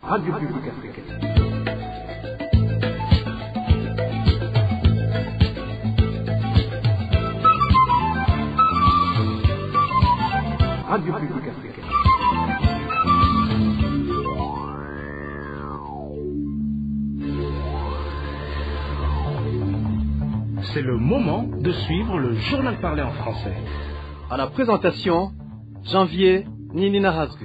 Radio Publique Africaine. Radio Publique Africaine. C'est le moment de suivre le journal parlé en français. À la présentation, Janvier Ninina Hazgu.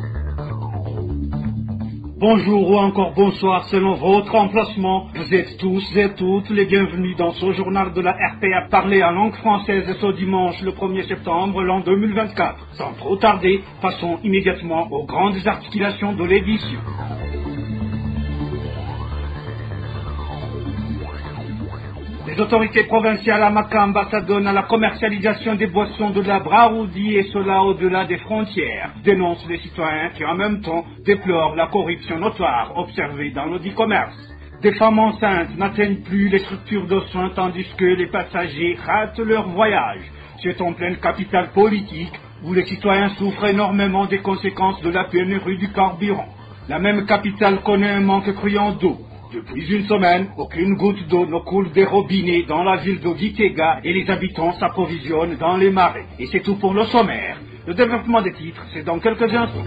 Bonjour ou encore bonsoir selon votre emplacement. Vous êtes tous et toutes les bienvenus dans ce journal de la RPA parlé en langue française ce dimanche le 1er septembre l'an 2024. Sans trop tarder, passons immédiatement aux grandes articulations de l'édition. Les autorités provinciales à Makamba s'adonnent à la commercialisation des boissons de la Braroudi et cela au-delà des frontières, dénoncent les citoyens qui en même temps déplorent la corruption notoire observée dans le dit commerce. Des femmes enceintes n'atteignent plus les structures de soins tandis que les passagers ratent leur voyage. C'est en pleine capitale politique où les citoyens souffrent énormément des conséquences de la pénurie du carburant. La même capitale connaît un manque criant d'eau. Depuis une semaine, aucune goutte d'eau ne coule des robinets dans la ville de Gitega et les habitants s'approvisionnent dans les marais. Et c'est tout pour le sommaire. Le développement des titres, c'est dans quelques instants.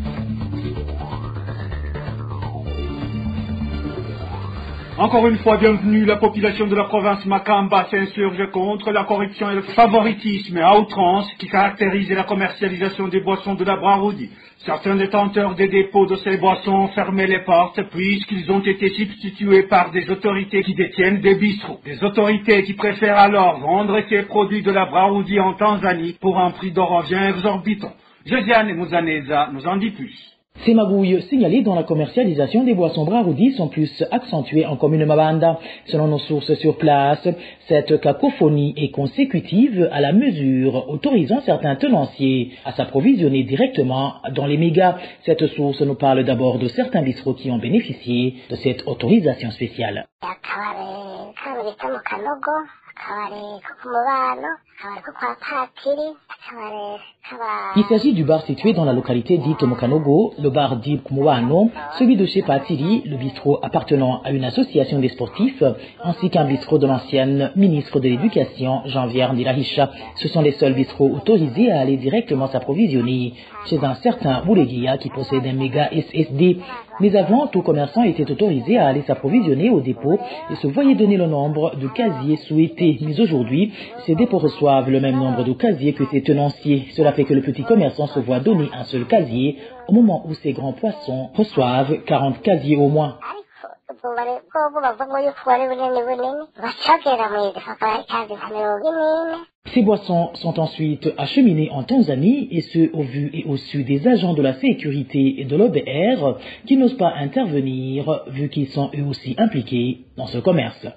Encore une fois, bienvenue, la population de la province Makamba s'insurge contre la corruption et le favoritisme à outrance qui caractérise la commercialisation des boissons de la Braroudi. Certains détenteurs des dépôts de ces boissons ont fermé les portes puisqu'ils ont été substitués par des autorités qui détiennent des bistrots. Des autorités qui préfèrent alors vendre ces produits de la Braroudi en Tanzanie pour un prix d'origine exorbitant. Josiane Mouzaneza nous en dit plus. Ces magouilles signalées dans la commercialisation des boissons Braroudi sont plus accentuées en commune Mabanda. Selon nos sources sur place, cette cacophonie est consécutive à la mesure autorisant certains tenanciers à s'approvisionner directement dans les mégas. Cette source nous parle d'abord de certains bistrots qui ont bénéficié de cette autorisation spéciale. Il s'agit du bar situé dans la localité dite Mokanogo, le bar dit Kumouano, celui de chez Patiri, le bistrot appartenant à une association des sportifs, ainsi qu'un bistrot de l'ancienne ministre de l'Éducation, Janvier Ndirahisha. Ce sont les seuls bistrots autorisés à aller directement s'approvisionner chez un certain Bouleguia qui possède un méga SSD. Mais avant, tout commerçant était autorisé à aller s'approvisionner au dépôt et se voyait donner le nombre de casiers souhaités. Mais aujourd'hui, ces dépôts reçoivent le même nombre de casiers que ces tenanciers. Cela fait que le petit commerçant se voit donner un seul casier au moment où ces grands poissons reçoivent 40 casiers au moins. Ces boissons sont ensuite acheminées en Tanzanie et ce au vu et au su des agents de la sécurité et de l'OBR qui n'osent pas intervenir vu qu'ils sont eux aussi impliqués dans ce commerce.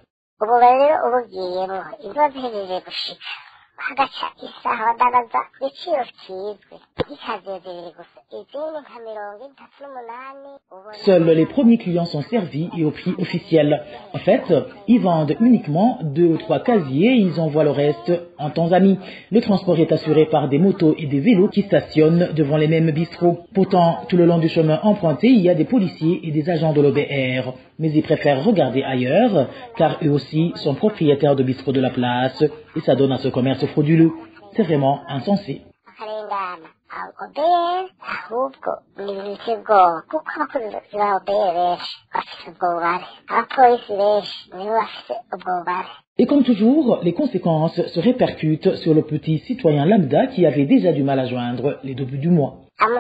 Seuls les premiers clients sont servis et au prix officiel. En fait, ils vendent uniquement 2 ou 3 casiers et ils envoient le reste en Tanzanie. Le transport est assuré par des motos et des vélos qui stationnent devant les mêmes bistrots. Pourtant, tout le long du chemin emprunté, il y a des policiers et des agents de l'OBR. Mais ils préfèrent regarder ailleurs, car eux aussi sont propriétaires de bistrots de la place et ça donne à ce commerce frauduleux. C'est vraiment insensé. Et comme toujours, les conséquences se répercutent sur le petit citoyen lambda qui avait déjà du mal à joindre les débuts du mois.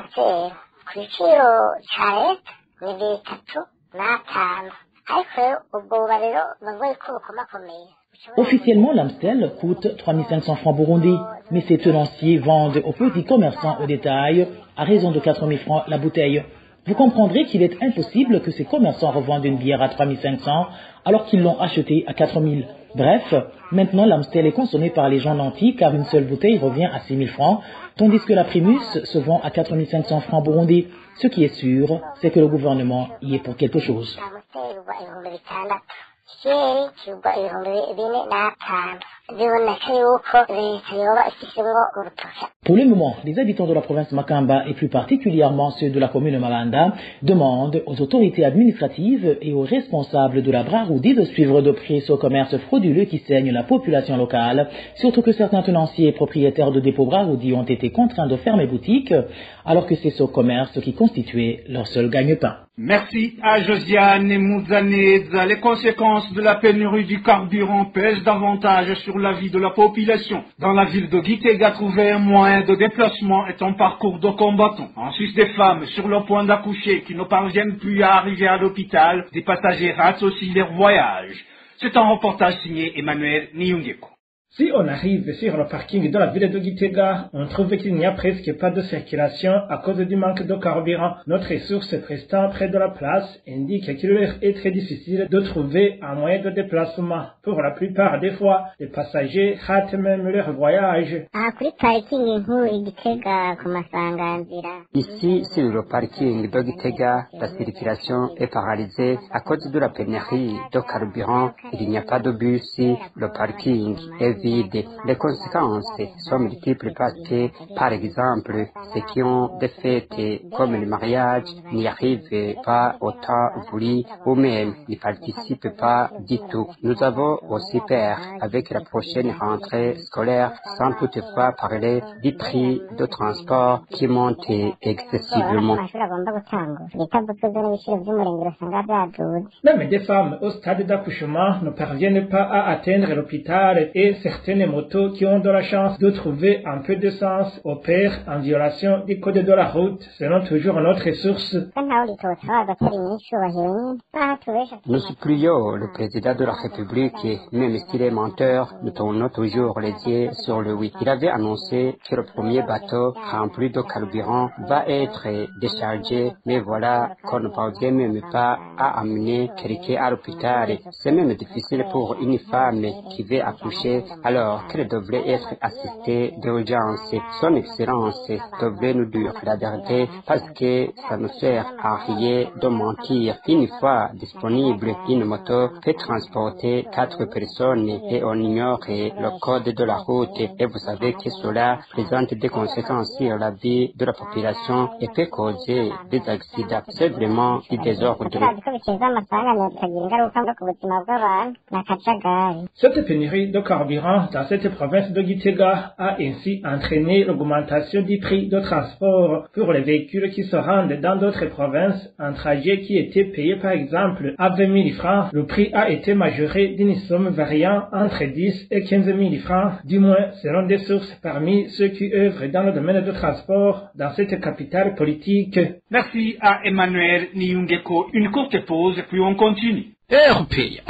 Officiellement, l'Amstel coûte 3500 francs burundais, mais ces tenanciers vendent aux petits commerçants au détail à raison de 4000 francs la bouteille. Vous comprendrez qu'il est impossible que ces commerçants revendent une bière à 3500 alors qu'ils l'ont achetée à 4000. Bref, maintenant l'Amstel est consommée par les gens nantis car une seule bouteille revient à 6000 francs, tandis que la Primus se vend à 4500 francs burundais. Ce qui est sûr, c'est que le gouvernement y est pour quelque chose. Pour le moment, les habitants de la province Makamba et plus particulièrement ceux de la commune Malanda demandent aux autorités administratives et aux responsables de la Braroudi de suivre de près ce commerce frauduleux qui saigne la population locale, surtout que certains tenanciers et propriétaires de dépôts Braroudi ont été contraints de fermer boutique alors que c'est ce commerce qui constituait leur seul gagne-pain. Merci à Josiane Mouzaneza. Les conséquences de la pénurie du carburant pèsent davantage sur la vie de la population. Dans la ville de Gitega, trouver un moyen de déplacement est un parcours de combattant. En Suisse, des femmes sur le point d'accoucher qui ne parviennent plus à arriver à l'hôpital, des passagers ratent aussi leur voyage. C'est un reportage signé Emmanuel Niungeko. Si on arrive sur le parking de la ville de Gitega, on trouve qu'il n'y a presque pas de circulation à cause du manque de carburant. Notre source restant près de la place indique qu'il leur est très difficile de trouver un moyen de déplacement. Pour la plupart des fois, les passagers ratent même leur voyage. Ici, sur le parking de Gitega, la circulation est paralysée à cause de la pénurie de carburant. Il n'y a pas de bus, le parking est vide. Les conséquences sont multiples parce que, par exemple, ceux qui ont des fêtes comme le mariage n'y arrivent pas au temps voulu ou même n'y participent pas du tout. Nous avons aussi peur avec la prochaine rentrée scolaire sans toutefois parler du prix de transport qui monte excessivement. Même des femmes au stade d'accouchement ne parviennent pas à atteindre l'hôpital et certaines motos qui ont de la chance de trouver un peu d'essence opèrent en violation du code de la route, selon toujours notre source. Nous supplions le président de la République, même s'il est menteur, nous tournons toujours les yeux sur lui. Il avait annoncé que le premier bateau rempli de carburant va être déchargé, mais voilà qu'on ne parvient même pas à amener quelqu'un à l'hôpital. C'est même difficile pour une femme qui veut accoucher alors qu'elle devrait être assistée d'urgence. Son Excellence devrait nous dire la vérité parce que ça ne sert à rien de mentir. Une fois disponible, une moto peut transporter 4 personnes et on ignore le code de la route. Et vous savez que cela présente des conséquences sur la vie de la population et peut causer des accidents. C'est vraiment du désordre. Cette pénurie de carburant dans cette province de Gitega a ainsi entraîné l'augmentation du prix de transport pour les véhicules qui se rendent dans d'autres provinces. Un trajet qui était payé par exemple à 20 000 francs, le prix a été majoré d'une somme variant entre 10 et 15 000 francs, du moins selon des sources parmi ceux qui œuvrent dans le domaine du transport dans cette capitale politique. Merci à Emmanuel Niungeko. Une courte pause, puis on continue. RPA.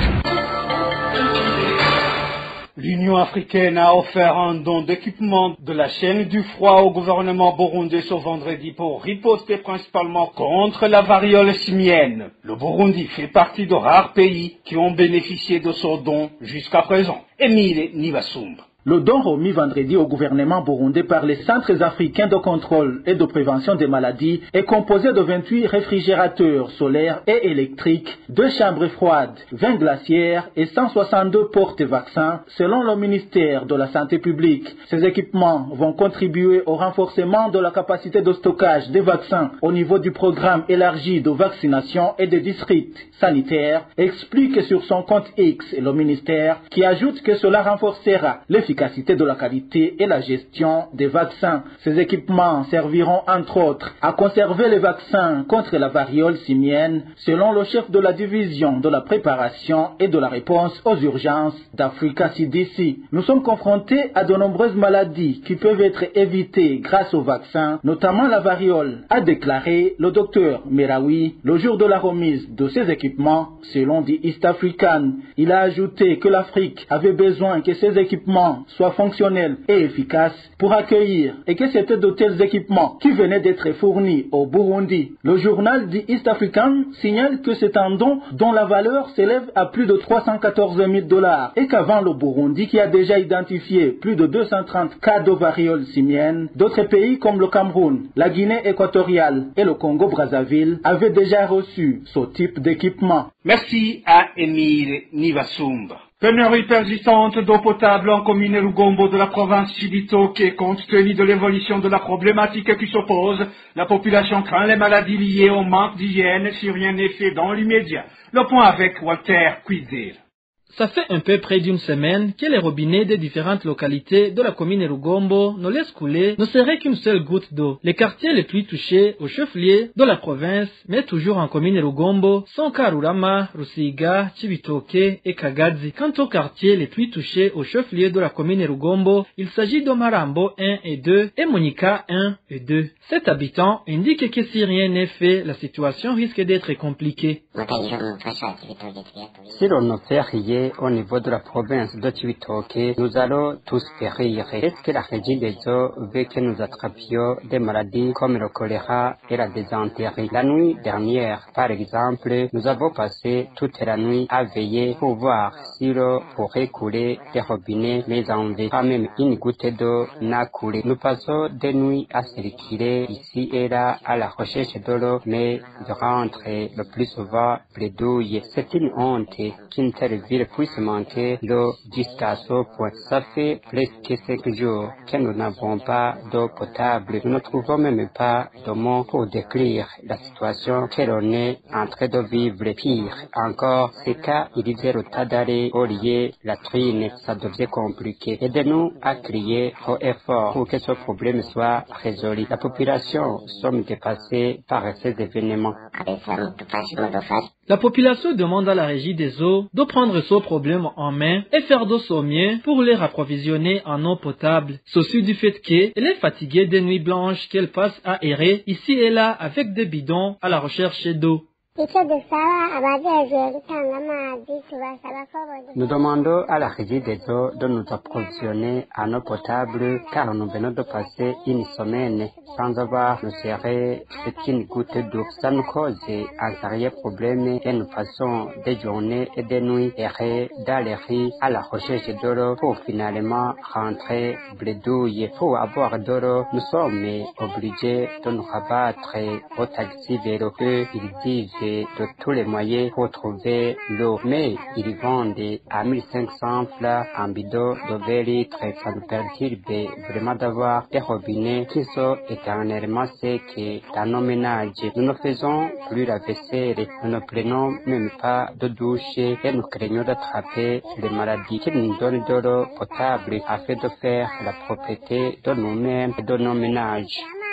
L'Union africaine a offert un don d'équipement de la chaîne du froid au gouvernement burundais ce vendredi pour riposter principalement contre la variole simienne. Le Burundi fait partie de rares pays qui ont bénéficié de ce don jusqu'à présent. Émile Nivasumba. Le don remis vendredi au gouvernement burundais par les centres africains de contrôle et de prévention des maladies est composé de 28 réfrigérateurs solaires et électriques, 2 chambres froides, 20 glacières et 162 porte-vaccins selon le ministère de la Santé publique. Ces équipements vont contribuer au renforcement de la capacité de stockage des vaccins au niveau du programme élargi de vaccination et des districts sanitaires, explique sur son compte X le ministère qui ajoute que cela renforcera l'efficacité de la qualité et la gestion des vaccins. Ces équipements serviront entre autres à conserver les vaccins contre la variole simienne, selon le chef de la division de la préparation et de la réponse aux urgences d'Africa CDC. Nous sommes confrontés à de nombreuses maladies qui peuvent être évitées grâce aux vaccins, notamment la variole, a déclaré le docteur Merawi le jour de la remise de ces équipements, selon The East African. Il a ajouté que l'Afrique avait besoin que ces équipements soient fonctionnels et efficaces pour accueillir et que c'était de tels équipements qui venaient d'être fournis au Burundi. Le journal The East African signale que c'est un don dont la valeur s'élève à plus de 314 000 $ et qu'avant le Burundi, qui a déjà identifié plus de 230 cas de variole simienne, d'autres pays comme le Cameroun, la Guinée équatoriale et le Congo-Brazzaville avaient déjà reçu ce type d'équipement. Merci à Émile Nivasumba. Pénurie persistante d'eau potable en commune Rugombo de la province Cibitoke. Compte tenu de l'évolution de la problématique qui s'oppose, la population craint les maladies liées au manque d'hygiène si rien n'est fait dans l'immédiat. Le point avec Walter Quizir. Ça fait un peu près d'une semaine que les robinets des différentes localités de la commune Rugombo ne laissent couler ne serait qu'une seule goutte d'eau. Les quartiers les plus touchés au chef-lieu de la province, mais toujours en commune Rugombo, sont Karurama, Rusiga, Cibitoke et Kagazi. Quant aux quartiers les plus touchés au chef-lieu de la commune Rugombo, il s'agit de Marambo 1 et 2 et Monika 1 et 2. Cet habitant indique que si rien n'est fait, la situation risque d'être compliquée. Si l'on ne fait rien au niveau de la province de Cibitoke, nous allons tous périr. Est-ce que la régie des eaux veut que nous attrapions des maladies comme le choléra et la dysenterie? La nuit dernière, par exemple, nous avons passé toute la nuit à veiller pour voir si l'eau pourrait couler des robinets, mais en vain. Pas même une goutte d'eau n'a coulé. Nous passons des nuits à circuler ici et là à la recherche de l'eau, mais de rentrer le plus souvent bredouille. C'est une honte qu'une telle ville puisse manquer l'eau jusqu'à ce point. Ça fait presque 5 jours que nous n'avons pas d'eau potable. Nous ne trouvons même pas de mots pour décrire la situation que l'on est en train de vivre. Pire encore, c'est qu'à Irizeru-Tadare, au lieu la trine, ça devient compliqué. Aidez-nous à crier haut et fort pour que ce problème soit résolu. La population sommes dépassés par ces événements. La population demande à la régie des eaux de prendre ce problème en main et faire de son mieux pour les rapprovisionner en eau potable. Ceci du fait qu'elle est fatiguée des nuits blanches qu'elle passe à errer ici et là avec des bidons à la recherche d'eau. Nous demandons à la régie des eaux de nous approvisionner en eau potable car nous venons de passer une semaine sans avoir ne serait qu'une goutte d'eau. Ça nous cause un sérieux problème et nous passons des journées et des nuits errer dans les rues à la recherche de l'eau pour finalement rentrer bredouille. Pour avoir de l'eau, nous sommes obligés de nous rabattre au taxi vélo. Eux, ils disent de tous les moyens pour trouver l'eau, mais ils vendent à 1500 francs en bidon de 20 litres. Ça nous perturbe vraiment d'avoir des robinets qui sont éternellement secs dans nos ménages. Nous ne faisons plus la vaisselle, nous ne prenons même pas de douche et nous craignons d'attraper les maladies. Qu'ils nous donnent de l'eau potable afin de faire la propreté de nous-mêmes et de nos ménages.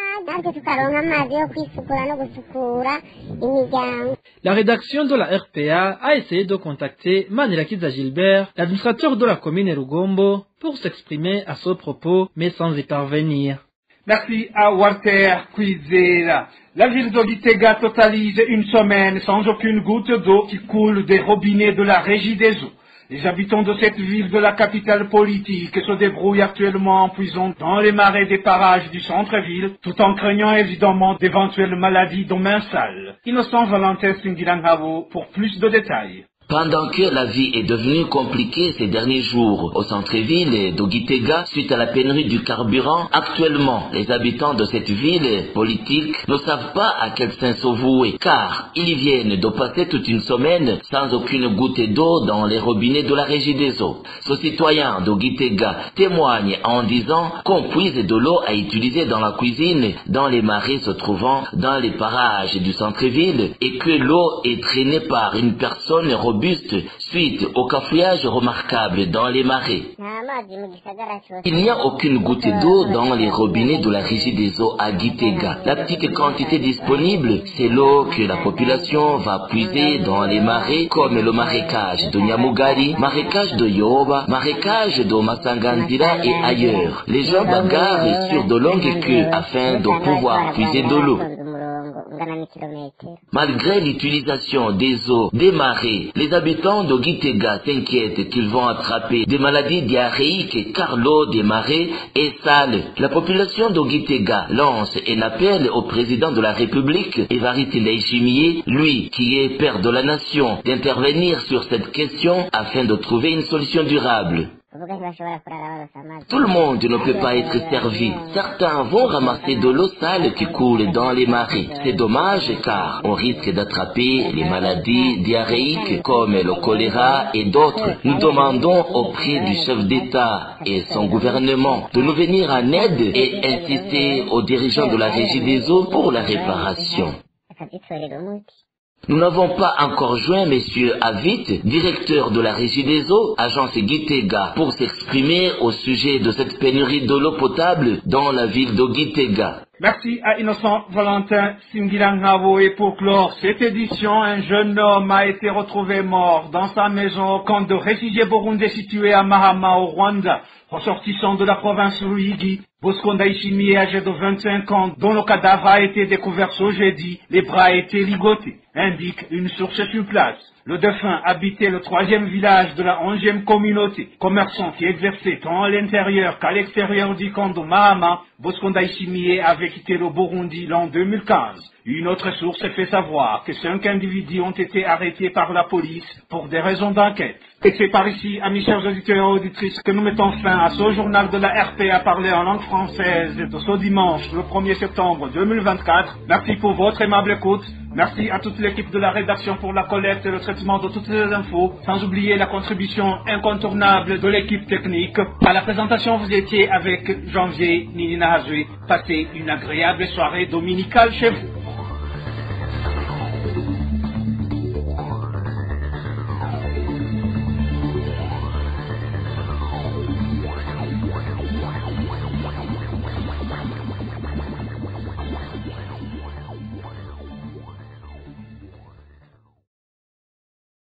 La rédaction de la RPA a essayé de contacter Manirakiza Gilbert, l'administrateur de la commune Rugombo, pour s'exprimer à ce propos, mais sans y parvenir. Merci à Walter Quizera. La ville de Gitega totalise une semaine sans aucune goutte d'eau qui coule des robinets de la régie des eaux. Les habitants de cette ville de la capitale politique se débrouillent actuellement en puisant dans les marais des parages du centre-ville, tout en craignant évidemment d'éventuelles maladies de mains sales. Innocent Valentin Singilanghavo pour plus de détails. Pendant que la vie est devenue compliquée ces derniers jours au centre-ville d'Ogitega suite à la pénurie du carburant, actuellement les habitants de cette ville politique ne savent pas à quel saint se vouer car ils viennent de passer toute une semaine sans aucune goutte d'eau dans les robinets de la régie des eaux. Ce citoyen d'Ogitega témoigne en disant qu'on puise de l'eau à utiliser dans la cuisine, dans les marais se trouvant dans les parages du centre-ville et que l'eau est traînée par une personne robuste suite au cafouillage remarquable dans les marais. Il n'y a aucune goutte d'eau dans les robinets de la régie des eaux à Gitega. La petite quantité disponible, c'est l'eau que la population va puiser dans les marais comme le marécage de Nyamugari, marécage de Yoba, marécage de Masanganzira et ailleurs. Les gens bagarrent sur de longues queues afin de pouvoir puiser de l'eau. Malgré l'utilisation des eaux des marais, les habitants de Gitega s'inquiètent qu'ils vont attraper des maladies diarrhéiques car l'eau des marais est sale. La population de Gitega lance un appel au président de la République, Évariste Ndayishimiye, lui qui est père de la nation, d'intervenir sur cette question afin de trouver une solution durable. Tout le monde ne peut pas être servi. Certains vont ramasser de l'eau sale qui coule dans les marais. C'est dommage car on risque d'attraper les maladies diarrhéiques comme le choléra et d'autres. Nous demandons auprès du chef d'État et son gouvernement de nous venir en aide et insister aux dirigeants de la Régie des eaux pour la réparation. Nous n'avons pas encore joint M. Avit, directeur de la Régie des eaux, agence Gitega, pour s'exprimer au sujet de cette pénurie de l'eau potable dans la ville de Gitega. Merci à Innocent Valentin Singilangavo. Et pour clore cette édition, un jeune homme a été retrouvé mort dans sa maison au camp de réfugiés burundais situé à Mahama au Rwanda. Ressortissant de la province Ruyigi, Bosco Ndayishimiye, âgé de 25 ans, dont le cadavre a été découvert ce jeudi, les bras étaient ligotés, indique une source sur place. Le défunt habitait le 3e village de la 11e communauté. Commerçant qui exerçait tant à l'intérieur qu'à l'extérieur du camp de Mahama, Bosco Ndayishimiye avait quitté le Burundi l'an 2015. Une autre source fait savoir que 5 individus ont été arrêtés par la police pour des raisons d'enquête. Et c'est par ici, amis chers auditeurs et auditrices, que nous mettons fin à ce journal de la RPA parlé en langue française de ce dimanche, le 1er septembre 2024. Merci pour votre aimable écoute. Merci à toute l'équipe de la rédaction pour la collecte et le traitement de toutes les infos, sans oublier la contribution incontournable de l'équipe technique. À la présentation, vous étiez avec Janvier Ninina Hazoué. Passez une agréable soirée dominicale chez vous.